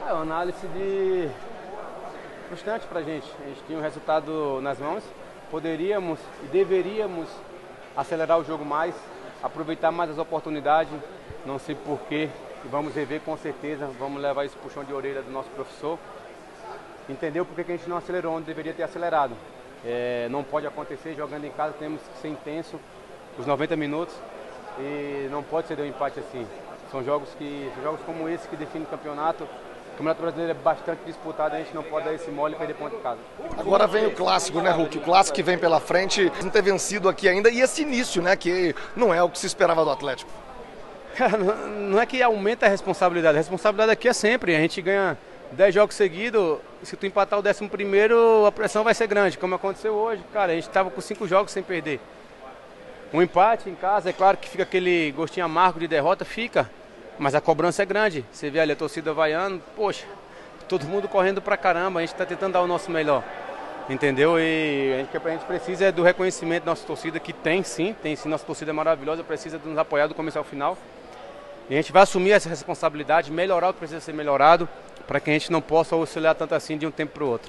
É uma análise de frustrante pra gente. A gente tinha um resultado nas mãos, poderíamos e deveríamos acelerar o jogo mais, aproveitar mais as oportunidades, não sei porquê, vamos rever com certeza, vamos levar esse puxão de orelha do nosso professor, entendeu porque que a gente não acelerou onde deveria ter acelerado. Não pode acontecer, jogando em casa temos que ser intenso os 90 minutos e não pode ser um empate assim. São jogos como esse que definem o campeonato. O Campeonato Brasileiro é bastante disputado, a gente não pode dar esse mole e perder ponto de casa. Agora vem o clássico, né, Hulk? O clássico que vem pela frente, não ter vencido aqui ainda, e esse início, né, que não é o que se esperava do Atlético. Não é que aumenta a responsabilidade aqui é sempre, a gente ganha 10 jogos seguidos, se tu empatar o 11º, a pressão vai ser grande, como aconteceu hoje. Cara, a gente estava com 5 jogos sem perder. Um empate em casa, é claro que fica aquele gostinho amargo de derrota, fica, mas a cobrança é grande. Você vê ali a torcida vaiando, poxa, todo mundo correndo pra caramba, a gente está tentando dar o nosso melhor, entendeu? E o que a gente precisa é do reconhecimento da nossa torcida, que tem sim, nossa torcida é maravilhosa, precisa de nos apoiar do começo ao final. E a gente vai assumir essa responsabilidade, melhorar o que precisa ser melhorado, para que a gente não possa oscilar tanto assim de um tempo para o outro.